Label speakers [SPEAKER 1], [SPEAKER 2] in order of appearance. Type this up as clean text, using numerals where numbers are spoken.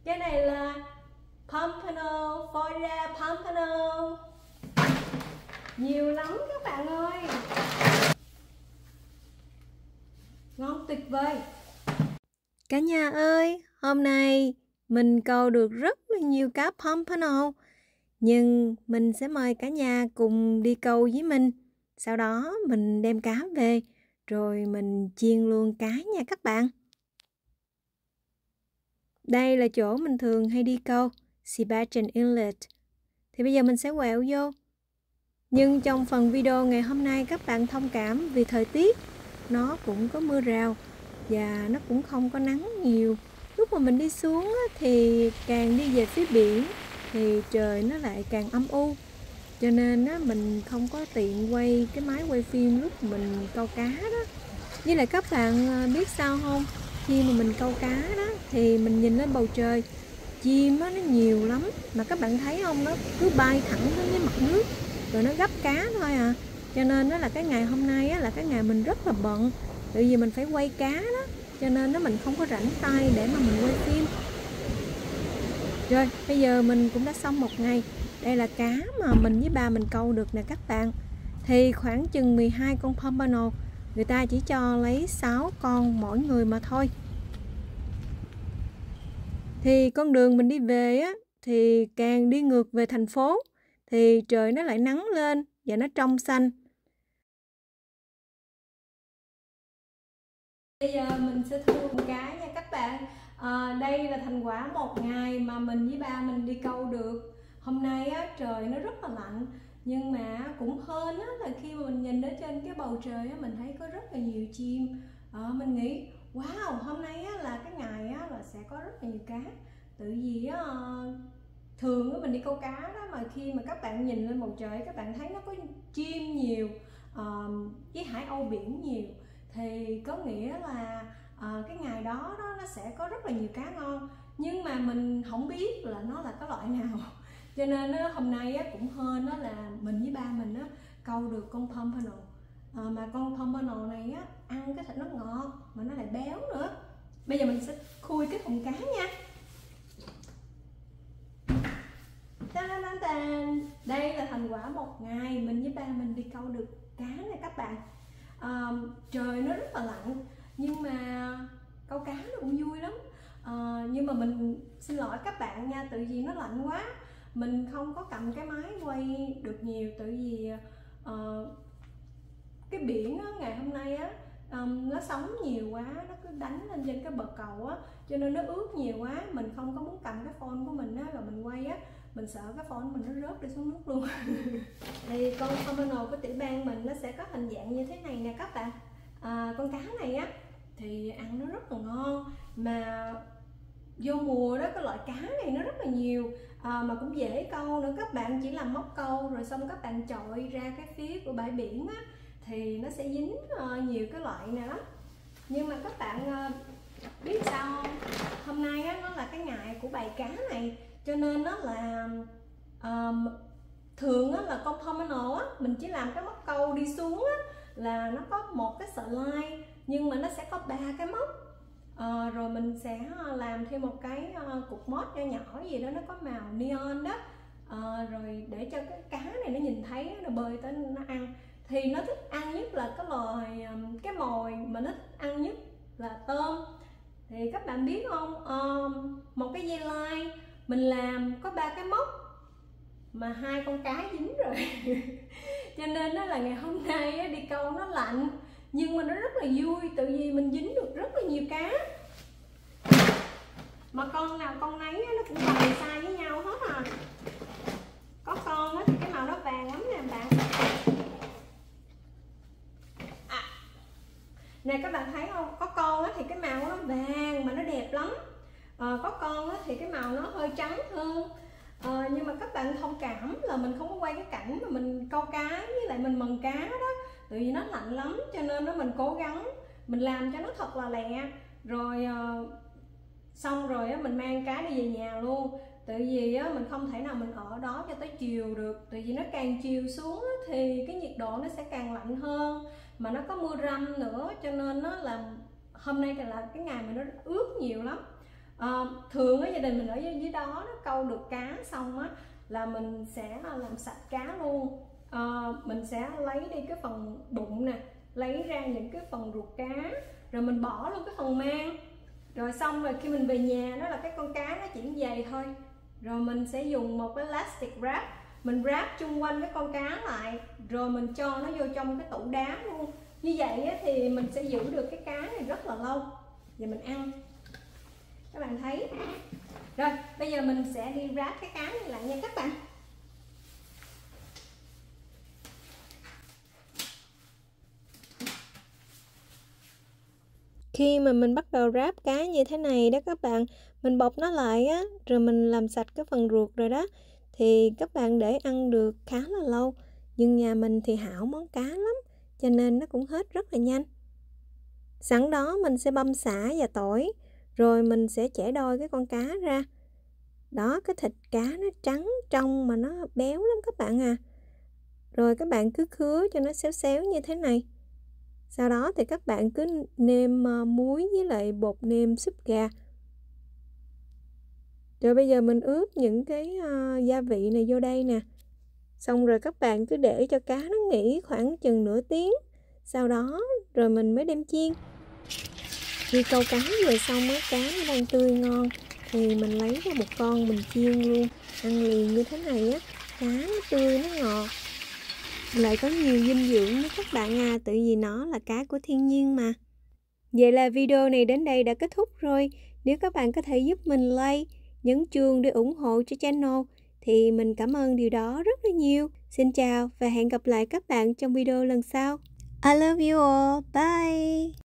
[SPEAKER 1] Cái này là pompano, Florida pompano. Nhiều lắm các bạn ơi. Ngon tuyệt vời. Cả nhà ơi, hôm nay mình câu được rất là nhiều cá pompano. Nhưng mình sẽ mời cả nhà cùng đi câu với mình. Sau đó mình đem cá về, rồi mình chiên luôn cá nha các bạn. Đây là chỗ mình thường hay đi câu, Sebastian Inlet. Thì bây giờ mình sẽ quẹo vô. Nhưng trong phần video ngày hôm nay các bạn thông cảm vì thời tiết. Nó cũng có mưa rào và nó cũng không có nắng nhiều. Lúc mà mình đi xuống thì càng đi về phía biển thì trời nó lại càng âm u. Cho nên mình không có tiện quay cái máy quay phim lúc mình câu cá đó. Với lại các bạn biết sao không? Khi mà mình câu cá đó thì mình nhìn lên bầu trời, chim nó nhiều lắm. Mà các bạn thấy không, nó cứ bay thẳng đến cái mặt nước rồi nó gắp cá thôi à. Cho nên đó là cái ngày hôm nay là cái ngày mình rất là bận. Tại vì mình phải quay cá đó, cho nên mình không có rảnh tay để mà mình quay phim. Rồi bây giờ mình cũng đã xong một ngày. Đây là cá mà mình với ba mình câu được nè các bạn. Thì khoảng chừng 12 con pompano, người ta chỉ cho lấy 6 con mỗi người mà thôi. Thì con đường mình đi về á, thì càng đi ngược về thành phố thì trời nó lại nắng lên và nó trong xanh. Bây giờ mình sẽ thu con cá nha các bạn. Đây là thành quả một ngày mà mình với ba mình đi câu được. Hôm nay á, trời nó rất là lạnh, nhưng mà cũng hên á, là khi mà mình nhìn ở trên cái bầu trời á, mình thấy có rất là nhiều chim. Mình nghĩ wow, hôm nay á, là cái ngày á, là sẽ có rất là nhiều cá. Tại vì á, thường á, mình đi câu cá đó, mà khi mà các bạn nhìn lên bầu trời các bạn thấy nó có chim nhiều, với hải âu biển nhiều, thì có nghĩa là cái ngày đó nó sẽ có rất là nhiều cá ngon. Nhưng mà mình không biết là nó là cái loại nào. Cho nên hôm nay cũng hên là mình với ba mình câu được con pompano. Mà con pompano này ăn cái thịt nó ngọt mà nó lại béo nữa. Bây giờ mình sẽ khui cái thùng cá nha. Đây là thành quả một ngày mình với ba mình đi câu được cá này các bạn. Trời nó rất là lạnh, nhưng mà câu cá nó cũng vui lắm. Nhưng mà mình xin lỗi các bạn nha, tại vì nó lạnh quá mình không có cầm cái máy quay được nhiều. Tại vì cái biển ngày hôm nay nó sóng nhiều quá, nó cứ đánh lên trên cái bờ cầu cho nên nó ướt nhiều quá. Mình không có muốn cầm cái phone của mình rồi mình quay mình sợ cái phone mình nó rớt đi xuống nước luôn. Thì con pompano của tiểu bang mình nó sẽ có hình dạng như thế này nè các bạn. Con cá này thì ăn nó rất là ngon, mà vô mùa đó cái loại cá này nó rất là nhiều, mà cũng dễ câu nữa. Các bạn chỉ làm móc câu rồi xong các bạn chọi ra cái phía của bãi biển thì nó sẽ dính nhiều cái loại này lắm. Nhưng mà các bạn biết sao không, hôm nay nó là cái ngày của bầy cá này, cho nên nó là thường là con pompano mình chỉ làm cái móc câu đi xuống là nó có một cái sợi line, nhưng mà nó sẽ có 3 cái móc. Rồi mình sẽ làm thêm một cái cục mót nhỏ nhỏ gì đó, nó có màu neon đó. Rồi để cho cái cá này nó nhìn thấy nó bơi tới nó ăn. Thì nó thích ăn nhất là cái loài cái mồi mà nó thích ăn nhất là tôm. Thì các bạn biết không, một cái dây line mình làm có 3 cái móc mà 2 con cá dính rồi. Cho nên là ngày hôm nay đi câu nó lạnh, nhưng mà nó rất là vui, tại vì mình dính được rất là nhiều cá. Mà con nào con nấy nó cũng bằng size với nhau hết à. Có con thì cái màu nó vàng lắm nè bạn. Nè các bạn thấy không, có con thì cái màu nó vàng mà nó đẹp lắm. Có con thì cái màu nó hơi trắng hơn. Nhưng mà các bạn thông cảm là mình không có quay cái cảnh mà mình câu cá với lại mình mần cá đó, tại vì nó lạnh lắm. Cho nên mình cố gắng mình làm cho nó thật là lẹ, rồi xong rồi mình mang cá đi về nhà luôn. Tại vì mình không thể nào mình ở đó cho tới chiều được, tại vì nó càng chiều xuống thì cái nhiệt độ nó sẽ càng lạnh hơn, mà nó có mưa râm nữa. Cho nên là hôm nay là cái ngày mà nó ướt nhiều lắm. Thường ở gia đình mình ở dưới đó nó câu được cá xong á là mình sẽ làm sạch cá luôn. Mình sẽ lấy đi cái phần bụng nè, lấy ra những cái phần ruột cá, rồi mình bỏ luôn cái phần mang. Rồi xong rồi khi mình về nhà đó là cái con cá nó chỉ dày thôi. Rồi mình sẽ dùng một cái plastic wrap, mình wrap chung quanh cái con cá lại, rồi mình cho nó vô trong cái tủ đá luôn. Như vậy á, thì mình sẽ giữ được cái cá này rất là lâu và mình ăn. Các bạn thấy. Rồi bây giờ mình sẽ đi wrap cái cá này lại nha các bạn. Khi mà mình bắt đầu wrap cá như thế này đó các bạn, mình bọc nó lại á, rồi mình làm sạch cái phần ruột rồi đó, thì các bạn để ăn được khá là lâu. Nhưng nhà mình thì hảo món cá lắm, cho nên nó cũng hết rất là nhanh. Sẵn đó mình sẽ băm sả và tỏi, rồi mình sẽ chẻ đôi cái con cá ra. Đó, cái thịt cá nó trắng trong mà nó béo lắm các bạn à. Rồi các bạn cứ khứa cho nó xéo xéo như thế này. Sau đó thì các bạn cứ nêm muối với lại bột nêm súp gà. Rồi bây giờ mình ướp những cái gia vị này vô đây nè. Xong rồi các bạn cứ để cho cá nó nghỉ khoảng chừng nửa tiếng. Sau đó rồi mình mới đem chiên. Khi câu cá về xong á, cá nó đang tươi ngon thì mình lấy ra một con mình chiên luôn. Ăn liền như thế này á, cá nó tươi nó ngọt, lại có nhiều dinh dưỡng nữa các bạn à, tại vì nó là cá của thiên nhiên mà. Vậy là video này đến đây đã kết thúc rồi. Nếu các bạn có thể giúp mình like, nhấn chuông để ủng hộ cho channel thì mình cảm ơn điều đó rất là nhiều. Xin chào và hẹn gặp lại các bạn trong video lần sau. I love you all. Bye.